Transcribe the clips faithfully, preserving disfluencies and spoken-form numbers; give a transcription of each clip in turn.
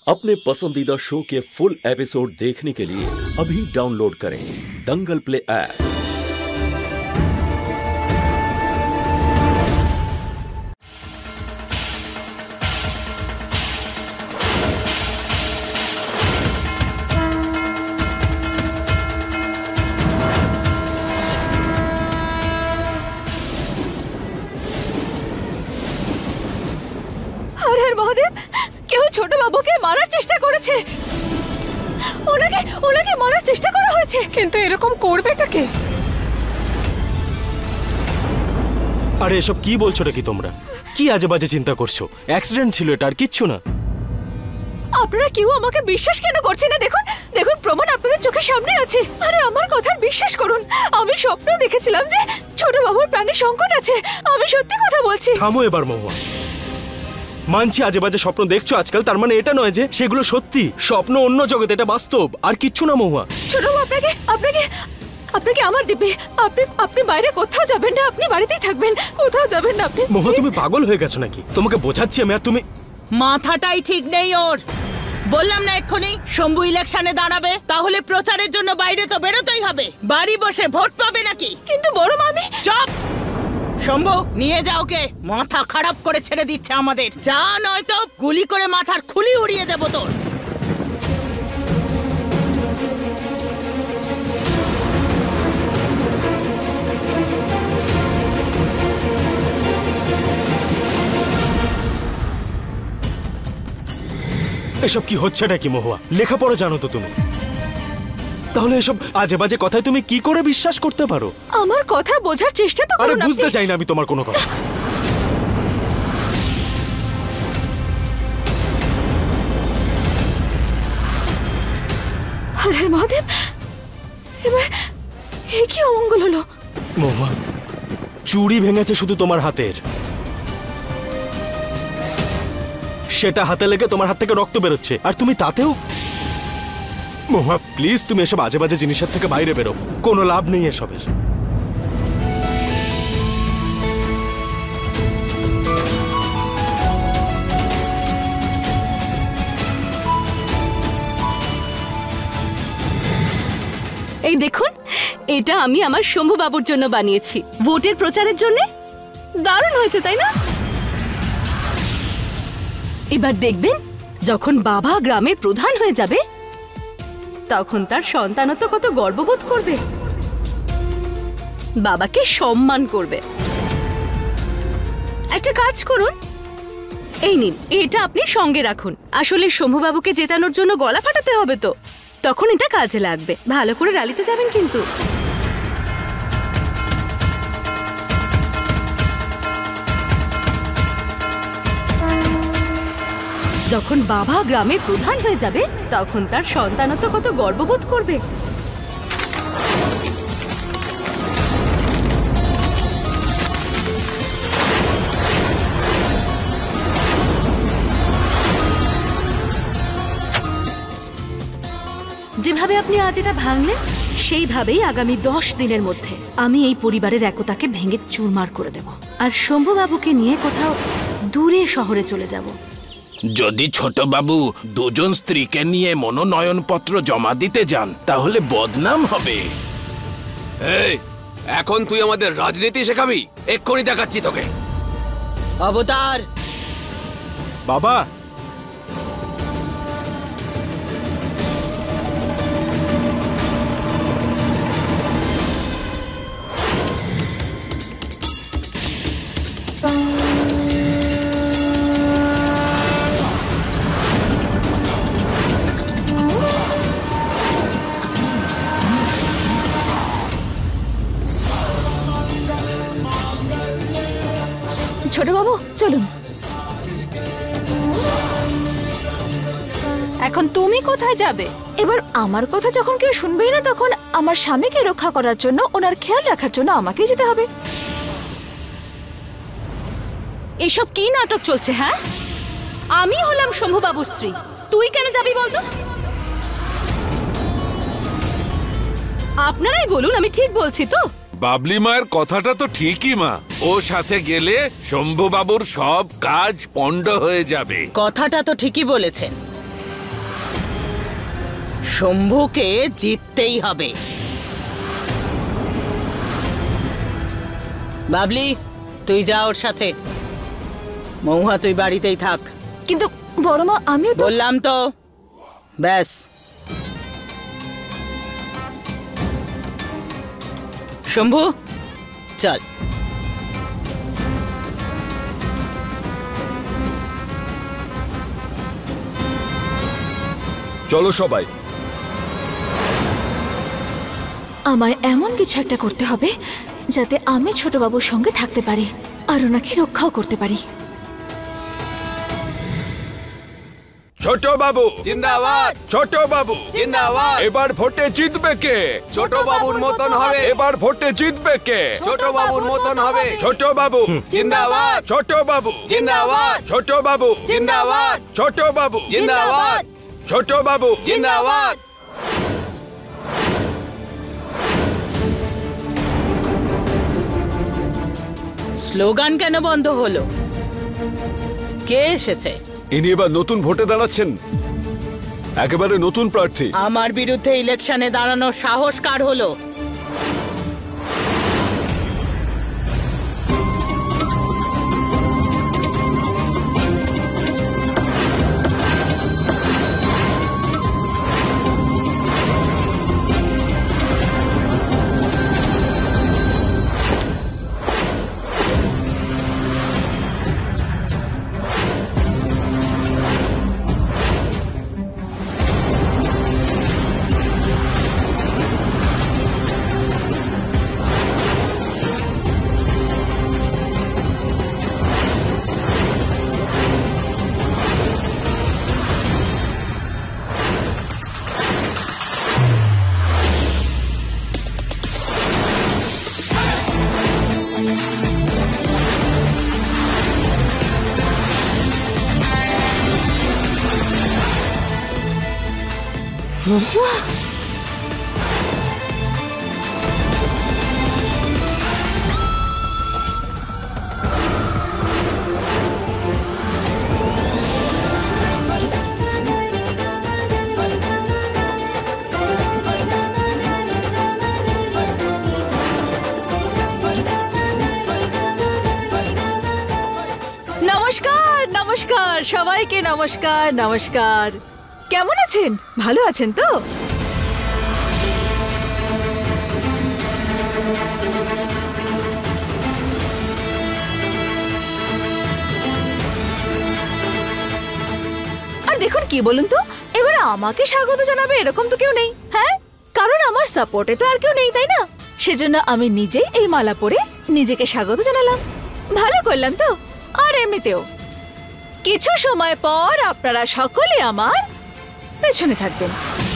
अपने पसंदीदा शो के फुल एपिसोड देखने के लिए अभी डाउनलोड करें दंगल प्ले ऐप। हर हर महादेव কেউ ছোট বাবুকে মারার চেষ্টা করেছে ওনাকে ওনাকে মারার চেষ্টা করা হয়েছে কিন্তু এরকম করবেটা কে আরে এসব কি বলছো নাকি তোমরা কি আজে বাজে চিন্তা করছো অ্যাক্সিডেন্ট ছিল এটা আর কিচ্ছু না আপনারা কেউ আমাকে বিশ্বাস কেন করছেন না দেখুন দেখুন প্রমাণ আপনাদের চোখের সামনে আছে আরে আমার কথা বিশ্বাস করুন আমি স্বপ্ন দেখেছিলাম যে ছোট বাবুর প্রাণে সংকট আছে আমি সত্যি কথা বলছি থামো এবার মহুয়া মানছি আজে বাজে স্বপ্ন দেখছো আজকাল তার মানে এটা নয় যে সেগুলো সত্যি স্বপ্ন অন্য জগৎ এটা বাস্তব আর কিচ্ছু না মহুয়া ছোট বাবু আপনাকে আপনাকে আপনাকে আমার দিব্যি আপনি আপনি বাইরে কোথাও যাবেন না আপনি বাড়িতেই থাকবেন কোথাও যাবেন না আপনি মহুয়া তুমি পাগল হয়ে গেছো নাকি তোমাকে বোঝাচ্ছি আমি আর তুমি মাথাটাই ঠিক নেই ওর বললাম না এক্ষুনি শম্ভু ইলেকশনে দাঁড়াবে তাহলে প্রচারের জন্য বাইরে তো বেরোতেই হবে বাড়ি বসে ভোট পাবে নাকি কিন্তু বড় মামি চুপ শম্ভু নিয়ে যাও কে মাথা খারাপ করে ছেড়ে দিচ্ছে আমাদের যা নয়তো গুলি করে মাথার খুলি উড়িয়ে দেব তোর এসব কি হচ্ছে নাকি মহুয়া লেখাপড়া জানো তো তুমি তাহলে এসব আজে বাজে কথায় তুমি কি করে বিশ্বাস করতে পারো আমার কথা বোঝার চেষ্টা তো করুন আরে বুঝতে চাই না আমি তোমার কোনো কথা হর হর মহাদেব এবার এ কি অমঙ্গল হলো মহুয়া চুড়ি ভেঙেছে শুধু তোমার হাতের সেটা হাতে লেগে তোমার হাত থেকে রক্ত বেরোচ্ছে আর তুমি তাতেও মহুয়া প্লিজ তুমি এসব আজে বাজে জিনিসের থেকে বাইরে বেরো কোনো লাভ নেই এসবের এই দেখুন এটা আমি আমার শম্ভু বাবুর জন্য বানিয়েছি ভোটের প্রচারের জন্য দারুণ হয়েছে তাই না এবার দেখবেন যখন বাবা গ্রামের প্রধান হয়ে যাবে তখন তার সন্তানত্ব কত গর্ববোধ করবে বাবাকে সম্মান করবে একটা কাজ করুন এই নিন এটা আপনি সঙ্গে রাখুন আসলে শম্ভুবাবুকে জেতানোর জন্য গলা ফাটাতে হবে তো তখন এটা কাজে লাগবে ভালো করে র্যালিতে যাবেন কিন্তু যখন বাবা গ্রামের প্রধান হয়ে যাবে তখন তার সন্তানত্ব কত গর্ববোধ করবে যেভাবে আপনি আজ এটা ভাঙলেন সেইভাবেই আগামী দশ দিনের মধ্যে আমি এই পরিবারের একতাকে ভেঙে চুরমার করে দেব আর শম্ভুবাবুকে নিয়ে কোথাও দূরে শহরে চলে যাব যদি ছোট বাবু দুজন স্ত্রীকে নিয়ে মনোনয়ন পত্র জমা দিতে যান তাহলে বদনাম হবে এই এখন তুই আমাদের রাজনীতি শেখাবি এক্ষুনি দেখাচ্ছি তোকে অবতার বাবা ছোট বাবু চলুন এখন তুমি কোথায় যাবে এবার আমার কথা যখন কেউ শুনবেই না তখন আমার স্বামীকে রক্ষা করার জন্য ওনার খেয়াল রাখার জন্য আমাকেই যেতে হবে এসব কি নাটক চলছে হ্যাঁ আমি হলাম শম্ভুবাবুর স্ত্রী তুই কেন যাবি বলতো আপনারাই বলুন আমি ঠিক বলছি তো বাবলি মায়ের কথাটা তো ঠিকই মা ও সাথে গেলে শম্ভু বাবুর সব কাজ পণ্ড হয়ে যাবে কথাটা তো ঠিকই বলেছেন শম্ভুকে জিততেই হবে। বাবলি, তুই যা ওর সাথে। মহুয়া, তুই বাড়িতেই থাক। কিন্তু বড় মা, আমিও তো বললাম তো। ব্যাস, শম্ভু চল। চলো সবাই। আমায় এমন কিছু একটা করতে হবে যাতে আমি ছোট বাবুর সঙ্গে থাকতে পারি আর ওনাকে রক্ষাও করতে পারি। ছোট বাবু জিন্দাবাদ, ছোট বাবু জিন্দাবাদ। এবার ভোটে জিতবে কে? ছোট বাবুর মতন হবে, এবার ভোটে জিতবে কে? ছোট বাবুর মতন হবে। ছোট বাবু জিন্দাবাদ, ছোট বাবু জিন্দাবাদ, ছোট বাবু জিন্দাবাদ, ছোট বাবু জিন্দাবাদ, ছোট বাবু জিন্দাবাদ। স্লোগান কেন বন্ধ হলো? কে এসেছে? ইনি এবার নতুন ভোটে দাঁড়াচ্ছেন, একেবারে নতুন প্রার্থী। আমার বিরুদ্ধে ইলেকশনে দাঁড়ানোর সাহস কার হলো? নমস্কার, নমস্কার সবাইকে, নমস্কার নমস্কার। কেমন আছেন? ভালো আছেন তো? আর দেখুন কি বলুন তো, এবার আমাকে স্বাগত জানাবে এরকম তো কেউ নেই, হ্যাঁ? কারণ আমার সাপোর্টে তো আর কেউ নেই, তাই না? সেজন্য আমি নিজেই এই মালা পরে নিজেকে স্বাগত জানালাম। ভালো করলাম তো? আর এমনিতেও কিছু সময় পর আপনারা সকলে আমার পেছনে থাকবেন।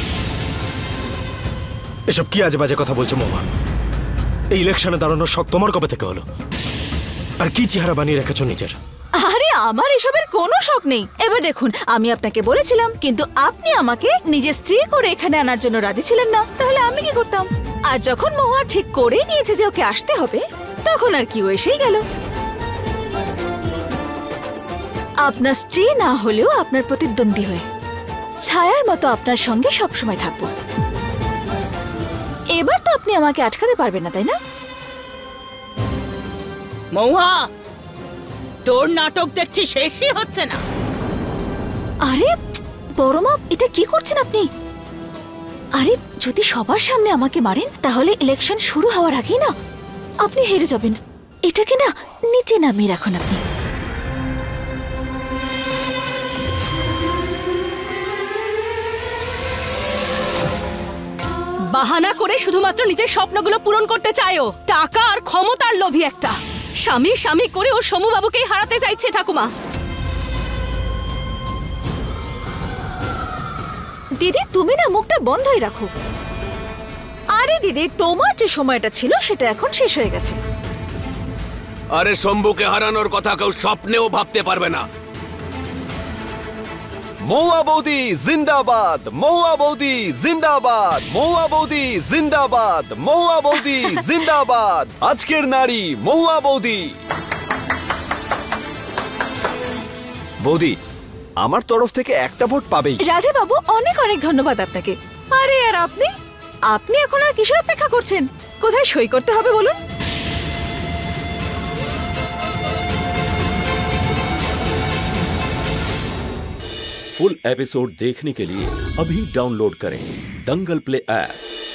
এসব কি আজে বাজে কথা বলছো মহুয়া? এই ইলেকশনে দাঁড়ানোর শখ তোমার কবে থেকে হলো? আর কি চেহারা বানিয়ে রেখেছো নিজের? আরে আমার এসবের কোনো শখ নেই। এবার দেখুন, আমি আপনাকে বলেছিলাম কিন্তু আপনি আমাকে নিজের স্ত্রী করে এখানে আনার জন্য রাজি ছিলেন না, তাহলে আমি কি করতাম? আর যখন মহুয়া ঠিক করে নিয়েছে যে ওকে আসতে হবে, তখন আর কি ও এসেই গেল। আপনার স্ত্রী না হলেও আপনার প্রতিদ্বন্দ্বী হয়ে ছায়ার মতো আপনার সঙ্গে সবসময় থাকবো। এবার তো আপনি আমাকে আটকাতে পারবেন না, তাই না? মহুয়া, তোর নাটক দেখছি শেষই হচ্ছে না। আরে বড় মা, এটা কি করছেন আপনি? আরে যদি সবার সামনে আমাকে মারেন তাহলে ইলেকশন শুরু হওয়ার আগেই না আপনি হেরে যাবেন। এটাকে না নিচে নামিয়ে রাখুন আপনি। বাহানা করে শুধুমাত্র নিজের স্বপ্নগুলো পূরণ করতে চায় ও। টাকা আর ক্ষমতার লোভী একটা। স্বামী স্বামী করে ও সমু বাবুকেই হারাতে চাইছে ঠাকুমা। দিদি, তুমি না মুখটা বন্ধই রাখো। আরে দিদি, তোমার যে সময়টা ছিল সেটা এখন শেষ হয়ে গেছে। আরে শম্ভুকে হারানোর কথা কেউ স্বপ্নেও ভাবতে পারবে না। মহুয়া বৌদি জিন্দাবাদ, মহুয়া বৌদি জিন্দাবাদ, মহুয়া বৌদি জিন্দাবাদ, মহুয়া বৌদি জিন্দাবাদ। আজকের নারী মহুয়া বৌদি। বৌদি, আমার তরফ থেকে একটা ভোট পাবেই। রাধে বাবু, অনেক অনেক ধন্যবাদ আপনাকে। আরে আর আপনি আপনি এখন আর কিসের অপেক্ষা করছেন? কোথায় সই করতে হবে বলুন? फुल एपिसोड देखने के लिए अभी डाउनलोड करें दंगल प्ले ऐप।